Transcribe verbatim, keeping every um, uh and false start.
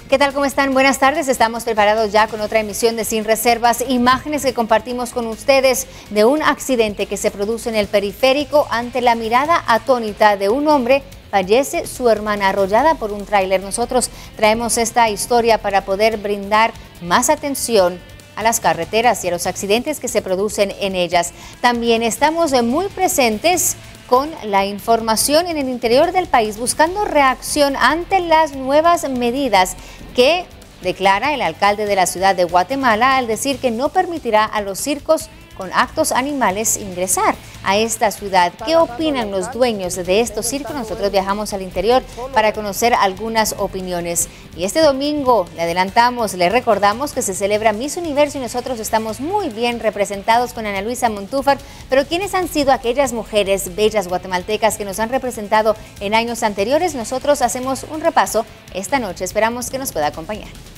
¿Qué tal? ¿Cómo están? Buenas tardes. Estamos preparados ya con otra emisión de Sin Reservas. Imágenes que compartimos con ustedes de un accidente que se produce en el periférico. Ante la mirada atónita de un hombre, fallece su hermana arrollada por un tráiler. Nosotros traemos esta historia para poder brindar más atención a las carreteras y a los accidentes que se producen en ellas. También estamos muy presentes con la información en el interior del país, buscando reacción ante las nuevas medidas que declara el alcalde de la ciudad de Guatemala al decir que no permitirá a los circos con actos animales ingresar a esta ciudad. ¿Qué opinan los dueños de estos circos? Nosotros viajamos al interior para conocer algunas opiniones. Y este domingo, le adelantamos, le recordamos que se celebra Miss Universo y nosotros estamos muy bien representados con Ana Luisa Montúfar. Pero ¿quiénes han sido aquellas mujeres bellas guatemaltecas que nos han representado en años anteriores? Nosotros hacemos un repaso esta noche. Esperamos que nos pueda acompañar.